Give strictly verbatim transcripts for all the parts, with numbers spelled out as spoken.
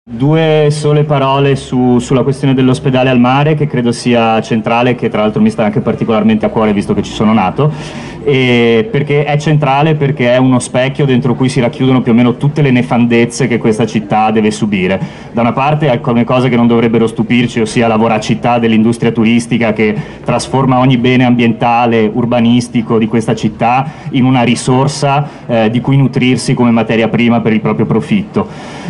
Due sole parole su, sulla questione dell'ospedale al mare, che credo sia centrale, che tra l'altro mi sta anche particolarmente a cuore visto che ci sono nato, e perché è centrale perché è uno specchio dentro cui si racchiudono più o meno tutte le nefandezze che questa città deve subire. Da una parte alcune cose che non dovrebbero stupirci, ossia la voracità dell'industria turistica che trasforma ogni bene ambientale, urbanistico di questa città in una risorsa eh, di cui nutrirsi come materia prima per il proprio profitto,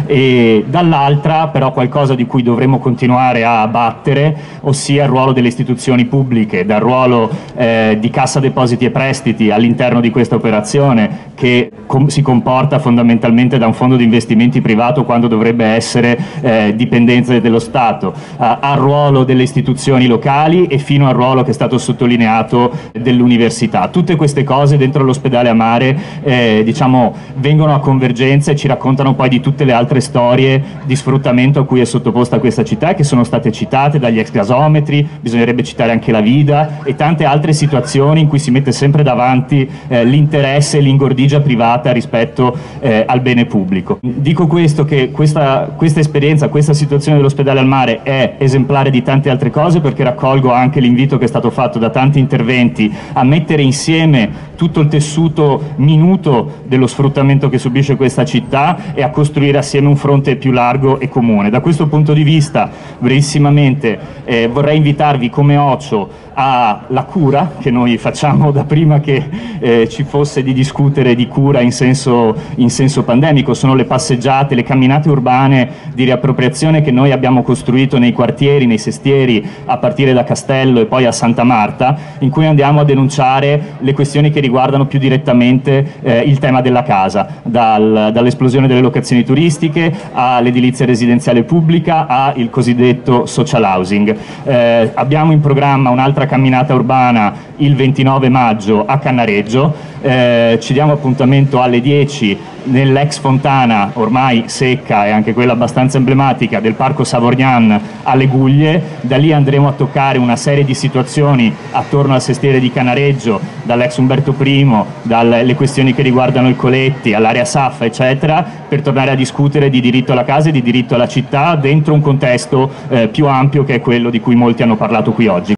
e dall'altra però qualcosa di cui dovremmo continuare a battere, ossia il ruolo delle istituzioni pubbliche, dal ruolo eh, di Cassa Depositi e Prestiti all'interno di questa operazione, che com si comporta fondamentalmente da un fondo di investimenti privato quando dovrebbe essere eh, dipendenza dello Stato, a, al ruolo delle istituzioni locali e fino al ruolo che è stato sottolineato dell'università. Tutte queste cose dentro l'ospedale a mare eh, diciamo, vengono a convergenza e ci raccontano poi di tutte le altre storie di sfruttamento a cui è sottoposta questa città, che sono state citate dagli ex gasometri, bisognerebbe citare anche la Vida e tante altre situazioni in cui si mette sempre davanti eh, l'interesse e l'ingordigia privata rispetto eh, al bene pubblico. Dico questo, che questa, questa esperienza, questa situazione dell'ospedale al mare è esemplare di tante altre cose, perché raccolgo anche l'invito che è stato fatto da tanti interventi a mettere insieme tutto il tessuto minuto dello sfruttamento che subisce questa città e a costruire assieme un fronte più largo e comune. Da questo punto di vista, brevissimamente, eh, vorrei invitarvi come Ocio alla cura che noi facciamo da prima che eh, ci fosse di discutere di cura in senso, in senso pandemico. Sono le passeggiate, le camminate urbane di riappropriazione che noi abbiamo costruito nei quartieri, nei sestieri, a partire da Castello e poi a Santa Marta, in cui andiamo a denunciare le questioni che riguardano più direttamente eh, il tema della casa, dal, dall'esplosione delle locazioni turistiche all'edilizia residenziale pubblica al cosiddetto social housing. Eh, abbiamo in programma un'altra camminata urbana il ventinove maggio a Cannareggio, eh, ci diamo appuntamento alle dieci nell'ex fontana ormai secca e anche quella abbastanza emblematica del Parco Savorgnan alle Guglie. Da lì andremo a toccare una serie di situazioni attorno al sestiere di Cannareggio, dall'ex Umberto I, dalle questioni che riguardano il Coletti, all'area Saffa eccetera, per tornare a discutere di diritto alla casa e di diritto alla città dentro un contesto eh, più ampio, che è quello di cui molti hanno parlato qui oggi.